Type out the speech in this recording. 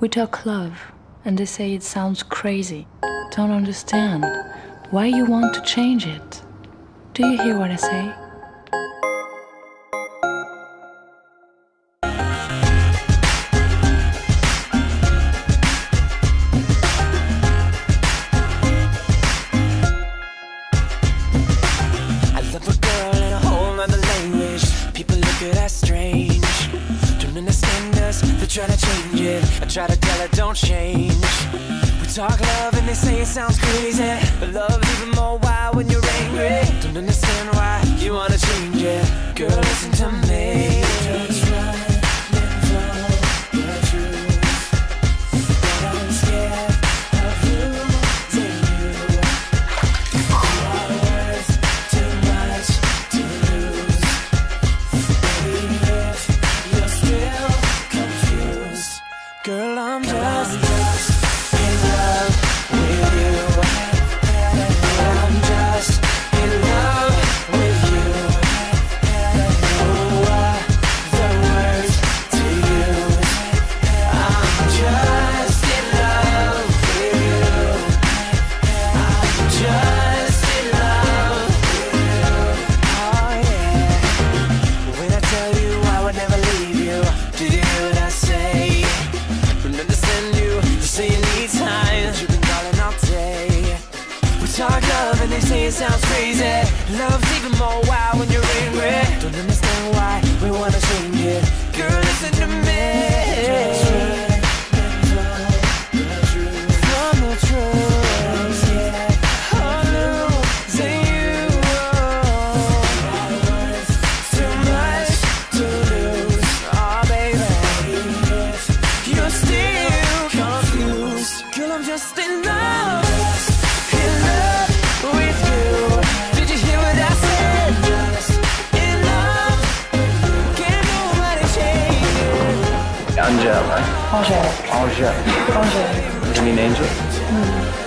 We talk love, and they say it sounds crazy. Don't understand why you want to change it. Do you hear what I say? I love a girl in a whole other language. People look at us strange. Don't understand us, they try to change it. I try to tell her don't change. We talk love and they say it sounds crazy, but love's even more wild when you're angry. Don't understand why you wanna change it. Girl, listen to me. Just run and follow the truth. But I'm scared of losing you. You are worth too much to lose. Baby, if you're still confused, girl, I'm just in love with you. I'm just in love with you. Oh, the words to use. I'm just in love with you. I'm just in love with you. Oh yeah. When I tell you I would never leave you, do you hear what I say? Don't understand you, you say you need time. You've been calling all day. We talk love and they say it sounds crazy. Love's even more wild when you're angry. Don't understand why we wanna change it. Girl, listen to me. From the truth, I'm losing you. Too much to lose. Oh, baby, you're still confused. Girl, I'm just in love with you. Did you hear what I said? Just in love. Can't nobody change it. Angela. Angèle. Angèle. Angèle. Does it mean angel?